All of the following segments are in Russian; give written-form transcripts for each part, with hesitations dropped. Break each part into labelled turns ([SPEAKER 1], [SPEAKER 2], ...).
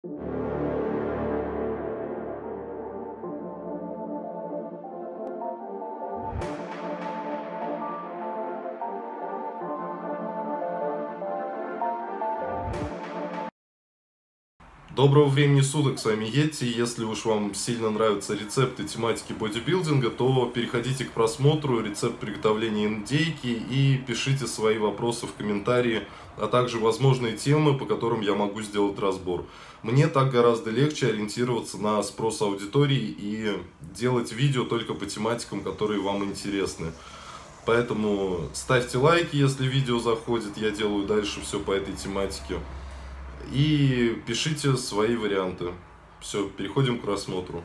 [SPEAKER 1] Доброго времени суток, с вами Йети. Если уж вам сильно нравятся рецепты тематики бодибилдинга, то переходите к просмотру рецепт приготовления индейки и пишите свои вопросы в комментарии, а также возможные темы, по которым я могу сделать разбор. Мне так гораздо легче ориентироваться на спрос аудитории и делать видео только по тематикам, которые вам интересны. Поэтому ставьте лайки, если видео заходит, я делаю дальше все по этой тематике. И пишите свои варианты. Все, переходим к просмотру.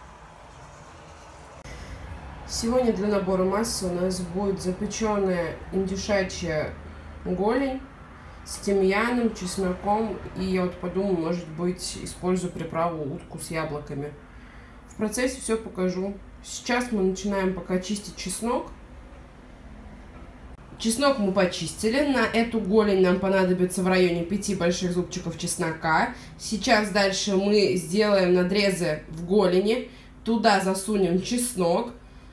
[SPEAKER 2] Сегодня для набора массы у нас будет запеченная индюшачья голень с тимьяном, чесноком. И я вот подумаю, может быть, использую приправу утку с яблоками. В процессе все покажу. Сейчас мы начинаем пока чистить чеснок. Чеснок мы почистили. На эту голень нам понадобится в районе 5 больших зубчиков чеснока. Сейчас дальше мы сделаем надрезы в голени. Туда засунем чеснок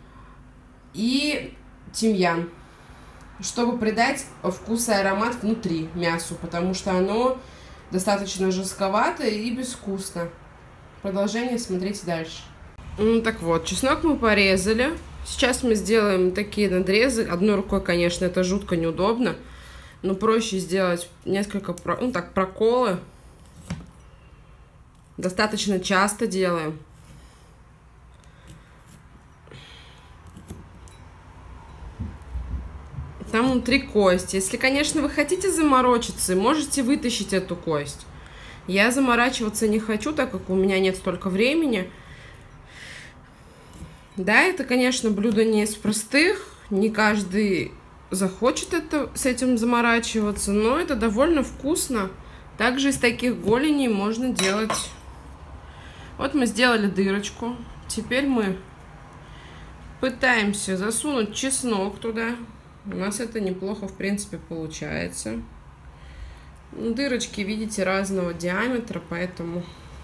[SPEAKER 2] и тимьян, чтобы придать вкус и аромат внутри мясу, потому что оно достаточно жестковато и безвкусно. Продолжение смотрите дальше. Так вот, чеснок мы порезали. Сейчас мы сделаем такие надрезы. Одной рукой, конечно, это жутко неудобно, но проще сделать несколько проколы. Достаточно часто делаем. Там внутри кость. Если, конечно, вы хотите заморочиться, можете вытащить эту кость. Я заморачиваться не хочу, так как у меня нет столько времени. Да, это, конечно, блюдо не из простых, не каждый захочет с этим заморачиваться, но это довольно вкусно. Также из таких голеней можно делать... Вот мы сделали дырочку, теперь мы пытаемся засунуть чеснок туда. У нас это неплохо, в принципе, получается. Дырочки, видите, разного диаметра, поэтому...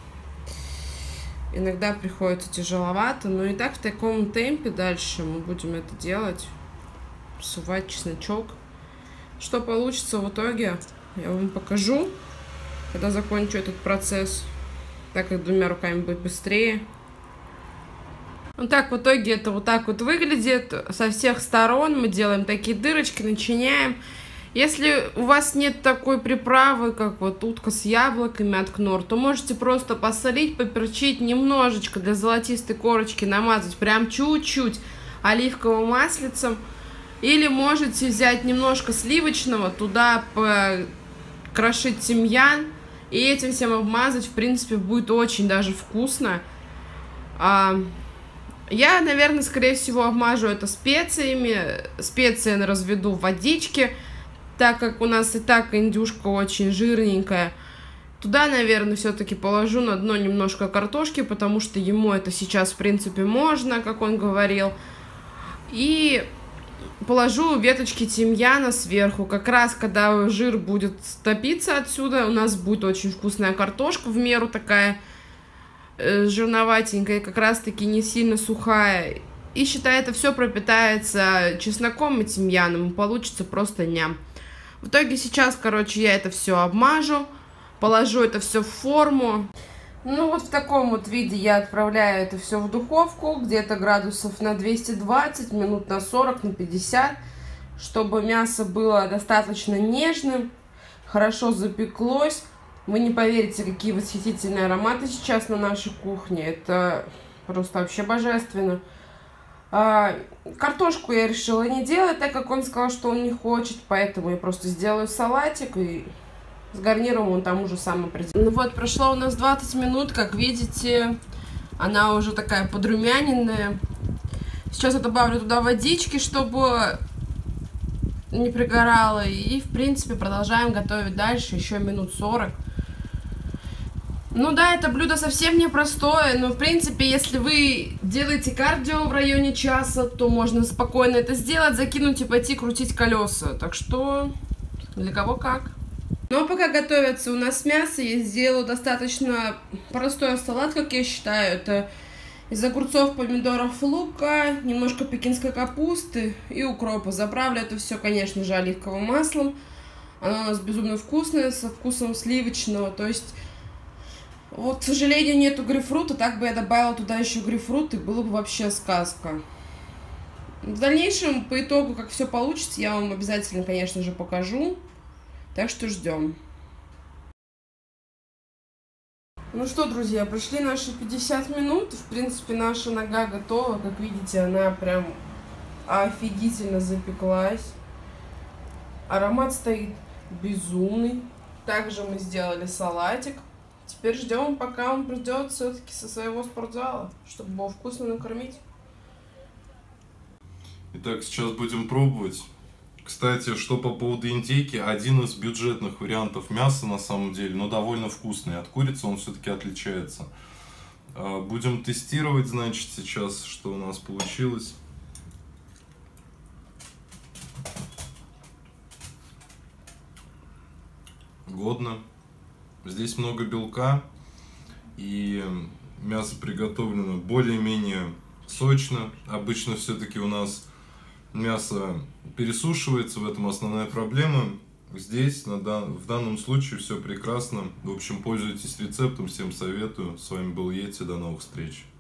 [SPEAKER 2] Иногда приходится тяжеловато, но и так в таком темпе дальше мы будем это делать. Всувать чесночок. Что получится в итоге, я вам покажу, когда закончу этот процесс, так как двумя руками будет быстрее. Вот так в итоге это вот так вот выглядит. Со всех сторон мы делаем такие дырочки, начиняем. Если у вас нет такой приправы, как вот утка с яблоками от Кнор, то можете просто посолить, поперчить, немножечко для золотистой корочки намазать, прям чуть-чуть оливковым маслицем. Или можете взять немножко сливочного, туда покрошить тимьян и этим всем обмазать. В принципе, будет очень даже вкусно. Я, наверное, скорее всего, обмажу это специями. Специи я разведу в водичке. Так как у нас и так индюшка очень жирненькая, туда, наверное, все-таки положу на дно немножко картошки, потому что ему это сейчас, в принципе, можно, как он говорил. И положу веточки тимьяна сверху. Как раз, когда жир будет топиться отсюда, у нас будет очень вкусная картошка, в меру такая жирноватенькая, как раз-таки не сильно сухая. И, считай, это все пропитается чесноком и тимьяном, и получится просто ням. В итоге сейчас, короче, я это все обмажу, положу это все в форму. Ну вот в таком вот виде я отправляю это все в духовку, где-то градусов на 220, минут на 40, на 50, чтобы мясо было достаточно нежным, хорошо запеклось. Вы не поверите, какие восхитительные ароматы сейчас на нашей кухне, это просто вообще божественно. Картошку я решила не делать, так как он сказал, что он не хочет, поэтому я просто сделаю салатик, и с гарниром он там уже сам определит. Ну вот, прошло у нас 20 минут, как видите, она уже такая подрумяненная. Сейчас я добавлю туда водички, чтобы не пригорало, и, в принципе, продолжаем готовить дальше, еще минут 40. Ну да, это блюдо совсем непростое, но в принципе, если вы делаете кардио в районе часа, то можно спокойно это сделать, закинуть и пойти крутить колеса. Так что, для кого как. Ну а пока готовится у нас мясо, я сделала достаточно простой салат, как я считаю. Это из огурцов, помидоров, лука, немножко пекинской капусты и укропа. Заправлю это все, конечно же, оливковым маслом. Оно у нас безумно вкусное, со вкусом сливочного. То есть, вот, к сожалению, нету грейпфрута. Так бы я добавила туда еще грейпфрут, и было бы вообще сказка. В дальнейшем, по итогу, как все получится, я вам обязательно, конечно же, покажу. Так что ждем. Ну что, друзья, прошли наши 50 минут. В принципе, наша нога готова. Как видите, она прям офигительно запеклась. Аромат стоит безумный. Также мы сделали салатик. Теперь ждем, пока он придет все-таки со своего спортзала, чтобы было вкусно накормить.
[SPEAKER 1] Итак, сейчас будем пробовать. Кстати, что по поводу индейки, один из бюджетных вариантов мяса на самом деле, но довольно вкусный. От курицы он все-таки отличается. Будем тестировать, значит, сейчас, что у нас получилось. Годно. Здесь много белка, и мясо приготовлено более-менее сочно. Обычно все-таки у нас мясо пересушивается, в этом основная проблема. Здесь, в данном случае, все прекрасно. В общем, пользуйтесь рецептом, всем советую. С вами был Йети, до новых встреч.